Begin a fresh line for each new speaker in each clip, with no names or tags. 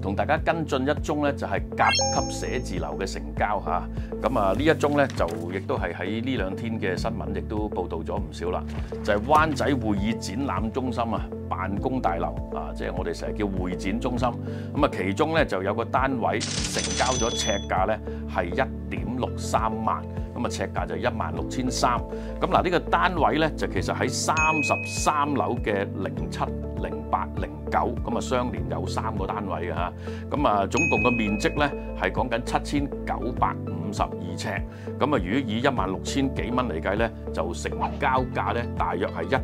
同大家跟進一宗咧，就係甲級寫字樓嘅成交嚇。咁啊，呢一宗咧就亦都係喺呢兩天嘅新聞，亦都報導咗唔少啦。就係灣仔會議展覽中心啊，辦公大樓啊，即係我哋成日叫會展中心。咁啊，其中咧就有個單位成交咗尺價咧係1.63萬，咁啊尺價就16,300。咁嗱，呢個單位咧就其實喺33樓嘅07、08、09，咁啊相連有3個單位嘅嚇。咁啊總共嘅面積咧係講緊7,952尺。咁啊，如果以16,000幾蚊嚟計咧，就成交價咧大約係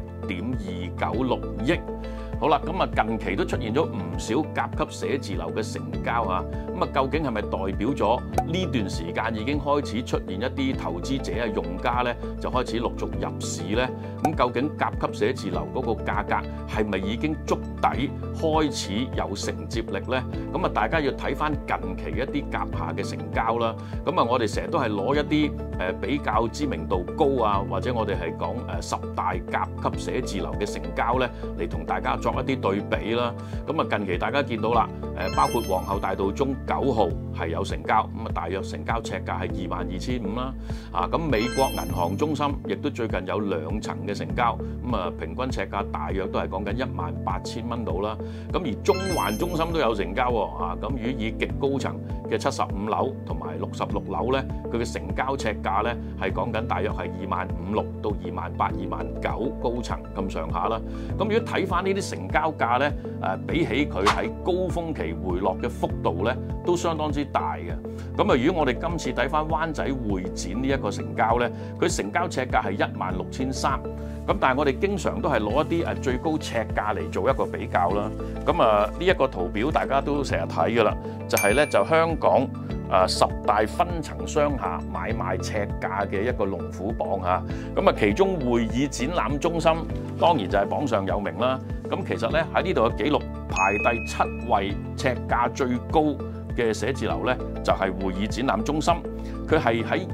1.296億。好啦，咁啊近期都出現咗唔少甲級寫字樓嘅成交啊，咁啊究竟係咪代表咗呢段時間已經開始出現一啲投資者啊用家咧就開始陸續入市咧？咁究竟甲級寫字樓嗰個價格係咪已經觸底開始有承接力咧？咁啊大家要睇翻近期一啲甲廈嘅成交啦。咁啊我哋成日都係攞一啲比較知名度高啊，或者我哋係講10大甲級寫字樓嘅成交咧嚟同大家作一啲對比啦。咁啊近期大家見到啦，包括皇后大道中9號係有成交，咁啊大約成交尺價係22,500啦。啊咁美國銀行中心亦都最近有2層嘅成交，咁啊平均尺價大約都係講緊18,000蚊到啦。咁而中環中心都有成交喎，啊咁如果以極高層嘅75樓同埋66樓咧，佢嘅成交尺價咧係講緊大約係25,600到28,000、29,000高層咁上下啦。咁如果睇翻呢啲成交價咧，比起佢喺高峰期回落嘅幅度咧，都相當之大嘅。咁啊，如果我哋今次睇翻灣仔會展呢一個成交咧，佢成交尺價係16,300。咁但係我哋經常都係攞一啲最高尺價嚟做一個比較啦。咁啊呢一個圖表大家都成日睇㗎啦，就係咧就香港10大分層商廈買賣尺價嘅一個龍虎榜嚇。咁啊其中會議展覽中心當然就係榜上有名啦。咁其實咧喺呢度嘅紀錄排第7位尺價最高嘅寫字樓咧，就係會議展覽中心。佢係喺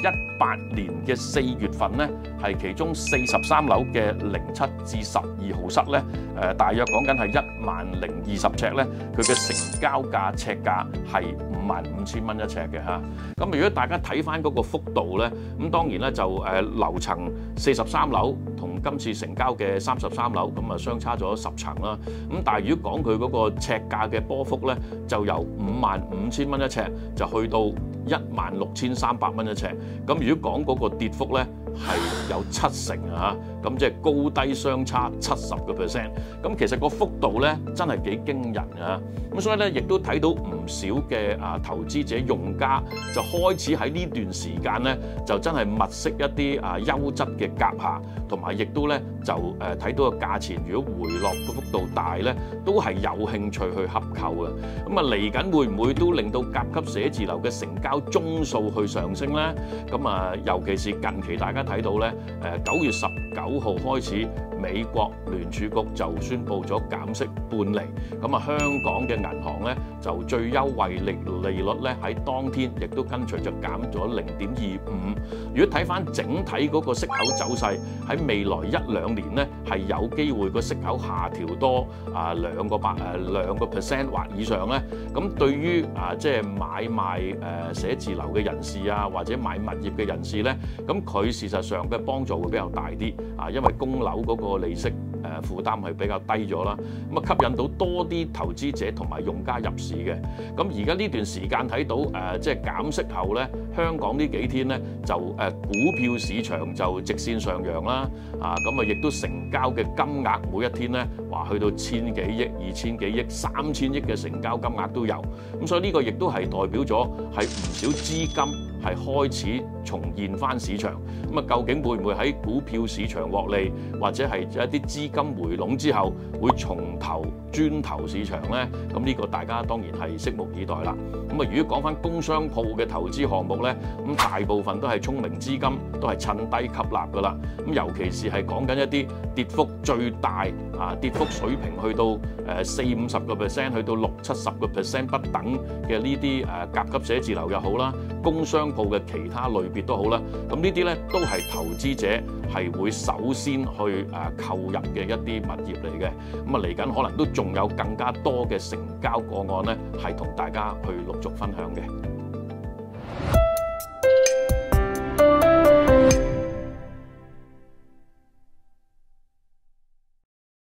2018年嘅4月份咧，係其中43樓嘅07至12號室咧，大約講緊係10,020尺咧，佢嘅成交價尺價係55,000蚊一尺嘅嚇。咁如果大家睇翻嗰個幅度咧，咁當然咧就樓層43樓同今次成交嘅33樓咁啊相差咗10層啦。咁但係如果講佢嗰個尺價嘅波幅咧，就由55,000蚊一尺就去到16,300蚊一尺。咁如果講嗰個跌幅咧，係有7成啊！咁即係高低相差70%。咁其實個幅度咧真係幾驚人啊！咁所以咧亦都睇到唔少嘅投資者用家就開始喺呢段時間咧就真係物色一啲優質嘅甲廈，同埋亦都咧就睇到個價錢如果回落嘅幅度大咧，都係有興趣去洽購嘅。咁啊嚟緊會唔會都令到甲級寫字樓嘅成交宗數去上升咧？咁啊尤其是近期大家睇到咧，9月19號開始，美國聯儲局就宣布咗減息半釐，咁啊香港嘅銀行咧就最優惠利率咧喺當天亦都跟隨就減咗0.25。如果睇翻整體嗰個息口走勢，喺未來1-2年咧係有機會個息口下調多2% 或以上咧。咁對於即係買賣寫字樓嘅人士啊，或者買物業嘅人士咧，咁佢事實上嘅幫助會比較大啲啊，因為供樓嗰個利息負擔係比較低咗啦，咁啊吸引到多啲投資者同埋用家入市嘅。咁而家呢段時間睇到即係減息後咧，香港呢幾天咧就股票市場就直線上揚啦，咁啊亦都成交嘅金額每一天咧話去到1,000幾億、2,000幾億、3,000億嘅成交金額都有。咁所以呢個亦都係代表咗係唔少資金係開始重現翻市場。咁啊究竟會唔會喺股票市場獲利，或者係一啲資金回籠之後會重投磚頭市場呢？咁呢個大家當然係拭目以待啦。咁啊，如果講翻工商鋪嘅投資項目呢，咁大部分都係聰明資金，都係趁低吸納噶啦。咁尤其是係講緊一啲跌幅最大跌幅水平去到40-50%，去到60-70%不等嘅呢啲甲級寫字樓又好啦，工商鋪嘅其他類別都好啦。咁呢啲咧都係投資者係會首先去購入嘅一啲物業嚟嘅。咁啊嚟緊可能都仲有更加多嘅成交個案咧，係同大家去陸續分享嘅。